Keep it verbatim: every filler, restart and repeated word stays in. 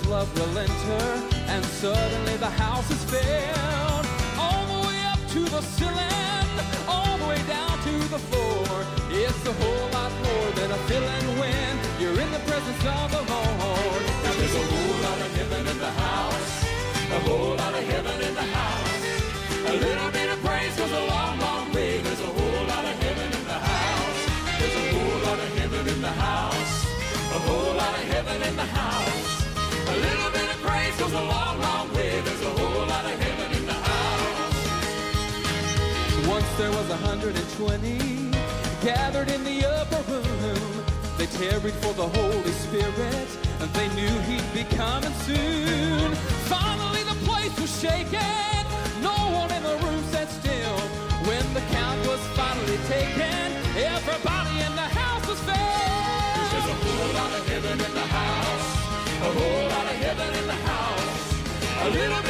love will enter, and suddenly the house is filled. All the way up to the ceiling, all the way down to the floor. It's a whole lot more than a feeling when you're in the presence of the Lord. Now there's a whole lot of heaven in the house, a whole lot of heaven in the house. A little bit of praise goes a long, long way. There's a whole lot of heaven in the house. There's a whole lot of heaven in the house, a whole lot of heaven in the house. A little bit of praise goes a long, long way. There's a whole lot of heaven in the house. Once there was a hundred and twenty gathered in the upper room. They tarried for the Holy Spirit, and they knew he'd be coming soon. Finally the place was shaken, no one in the room sat still. When the count was finally taken, everybody in the house was filled. There's a whole lot of heaven in the house, a whole lot of heaven in the house. A little bit